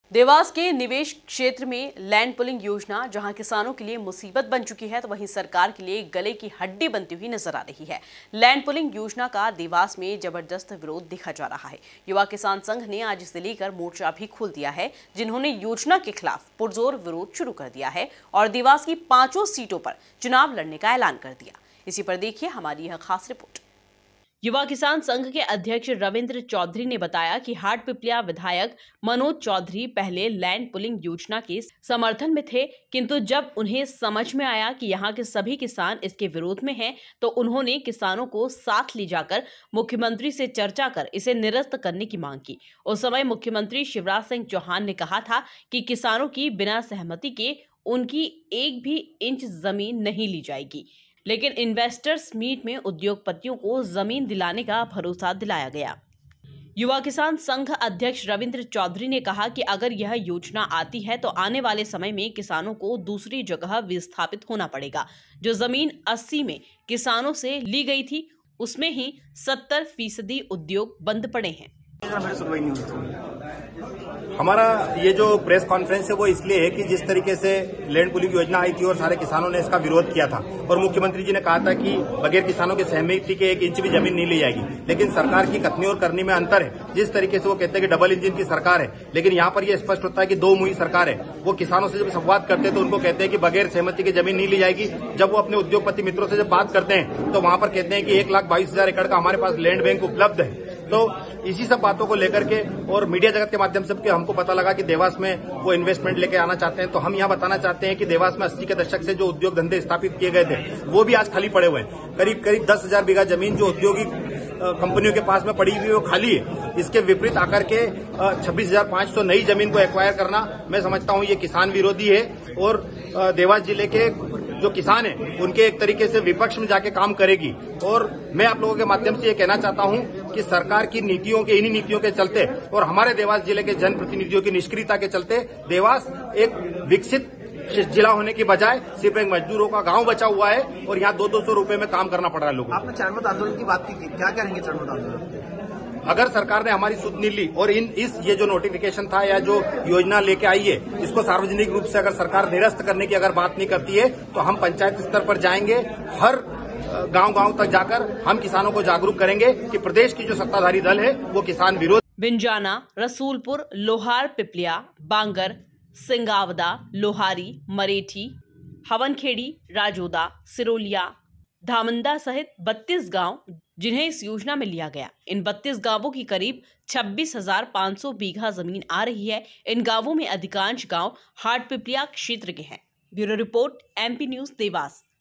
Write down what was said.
देवास के निवेश क्षेत्र में लैंड पुलिंग योजना जहां किसानों के लिए मुसीबत बन चुकी है, तो वहीं सरकार के लिए गले की हड्डी बनती हुई नजर आ रही है। लैंड पुलिंग योजना का देवास में जबरदस्त विरोध देखा जा रहा है। युवा किसान संघ ने आज इसे लेकर मोर्चा भी खोल दिया है, जिन्होंने योजना के खिलाफ पुरजोर विरोध शुरू कर दिया है और देवास की 5 सीटों पर चुनाव लड़ने का ऐलान कर दिया। इसी पर देखिए हमारी यह खास रिपोर्ट। युवा किसान संघ के अध्यक्ष रविंद्र चौधरी ने बताया कि हाटपिपलिया विधायक मनोज चौधरी पहले लैंड पुलिंग योजना के समर्थन में थे, किंतु जब उन्हें समझ में आया कि यहां के सभी किसान इसके विरोध में हैं, तो उन्होंने किसानों को साथ ले जाकर मुख्यमंत्री से चर्चा कर इसे निरस्त करने की मांग की। उस समय मुख्यमंत्री शिवराज सिंह चौहान ने कहा था कि किसानों की बिना सहमति के उनकी एक भी इंच जमीन नहीं ली जाएगी, लेकिन इन्वेस्टर्स मीट में उद्योगपतियों को जमीन दिलाने का भरोसा दिलाया गया। युवा किसान संघ अध्यक्ष रविंद्र चौधरी ने कहा कि अगर यह योजना आती है तो आने वाले समय में किसानों को दूसरी जगह विस्थापित होना पड़ेगा। जो जमीन 80 में किसानों से ली गई थी, उसमें ही 70% उद्योग बंद पड़े हैं। हमारा ये जो प्रेस कॉन्फ्रेंस है वो इसलिए है कि जिस तरीके से लैंड पुलिंग योजना आई थी और सारे किसानों ने इसका विरोध किया था और मुख्यमंत्री जी ने कहा था कि बगैर किसानों के सहमति के 1 इंच भी जमीन नहीं ली जाएगी, लेकिन सरकार की कथनी और करनी में अंतर है। जिस तरीके से वो कहते हैं कि डबल इंजन की सरकार है, लेकिन यहाँ पर यह स्पष्ट होता है कि 2 मुही सरकार है। वो किसानों से जब संवाद करते हैं तो उनको कहते हैं कि बगैर सहमति की जमीन नहीं ली जाएगी। जब वो अपने उद्योगपति मित्रों से जब बात करते हैं तो वहां पर कहते हैं कि 1,22,000 एकड़ का हमारे पास लैंड बैंक उपलब्ध है। तो इसी सब बातों को लेकर के और मीडिया जगत के माध्यम से हमको पता लगा कि देवास में वो इन्वेस्टमेंट लेके आना चाहते हैं। तो हम यहाँ बताना चाहते हैं कि देवास में 80 के दशक से जो उद्योग धंधे स्थापित किए गए थे वो भी आज खाली पड़े हुए हैं। करीब 10,000 बीघा जमीन जो औद्योगिक कंपनियों के पास में पड़ी हुई है वो खाली है। इसके विपरीत आकर के 26,500 नई जमीन को एक्वायर करना, मैं समझता हूँ ये किसान विरोधी है और देवास जिले के जो किसान हैं उनके एक तरीके से विपक्ष में जाके काम करेगी। और मैं आप लोगों के माध्यम से ये कहना चाहता हूं कि सरकार की नीतियों के इन्हीं नीतियों के चलते और हमारे देवास जिले के जनप्रतिनिधियों की निष्क्रियता के चलते देवास एक विकसित जिला होने की बजाय सिर्फ एक मजदूरों का गांव बचा हुआ है और यहाँ 200 रुपए में काम करना पड़ रहा है लोगों को। आपने जनमत आंदोलन की बात की थी, क्या करेंगे जनमत आंदोलन? अगर सरकार ने हमारी सुध नहीं ली और ये जो नोटिफिकेशन था या जो योजना लेके आई है इसको सार्वजनिक रूप से अगर सरकार निरस्त करने की अगर बात नहीं करती है तो हम पंचायत स्तर पर जाएंगे, हर गांव तक जाकर हम किसानों को जागरूक करेंगे कि प्रदेश की जो सत्ताधारी दल है वो किसान विरोध। बिंजाना, रसूलपुर, लोहार पिपलिया, बांगर, सिंगावदा, लोहारी, मरेठी, हवनखेड़ी, राजोदा, सिरोलिया, धामंदा सहित 32 गांव जिन्हें इस योजना में लिया गया। इन 32 गांवों की करीब 26,500 बीघा जमीन आ रही है। इन गांवों में अधिकांश गांव हाटपिपलिया क्षेत्र के हैं। Bureau report, MP news, Dewas.